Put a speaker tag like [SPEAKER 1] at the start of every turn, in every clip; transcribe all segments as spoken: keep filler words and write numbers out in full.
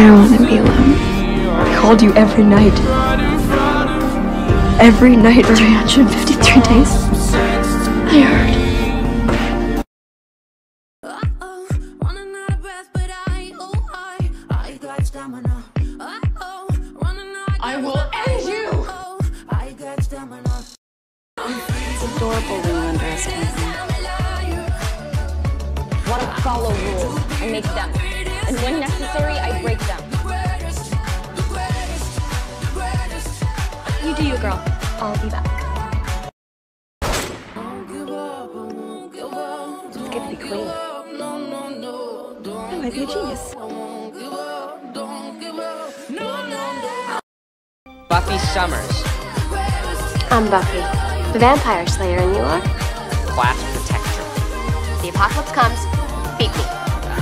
[SPEAKER 1] I don't want to be alone. I called you every night. Every night for three hundred fifty-three days. I heard.
[SPEAKER 2] I will end you!
[SPEAKER 3] It's adorable when you underestimate me.
[SPEAKER 4] Want to follow rules, I make them. And when necessary, I break them.
[SPEAKER 3] You do you, girl. I'll be back.
[SPEAKER 4] Get to be clean.
[SPEAKER 3] I might be a genius.
[SPEAKER 5] Buffy Summers.
[SPEAKER 6] I'm Buffy, the vampire slayer, and you are?
[SPEAKER 5] Class protector.
[SPEAKER 6] The apocalypse comes, beat me.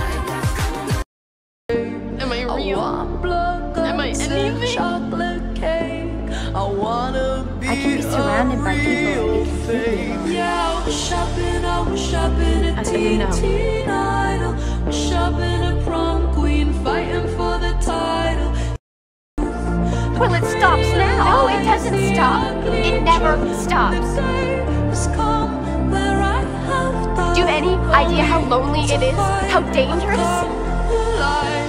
[SPEAKER 2] Am I real? Am I anything?
[SPEAKER 3] I can be surrounded by people and be completely alone. As you know.
[SPEAKER 6] Well, it stops now. No, it doesn't stop. It never stops. Do you have any idea how lonely it is? How dangerous?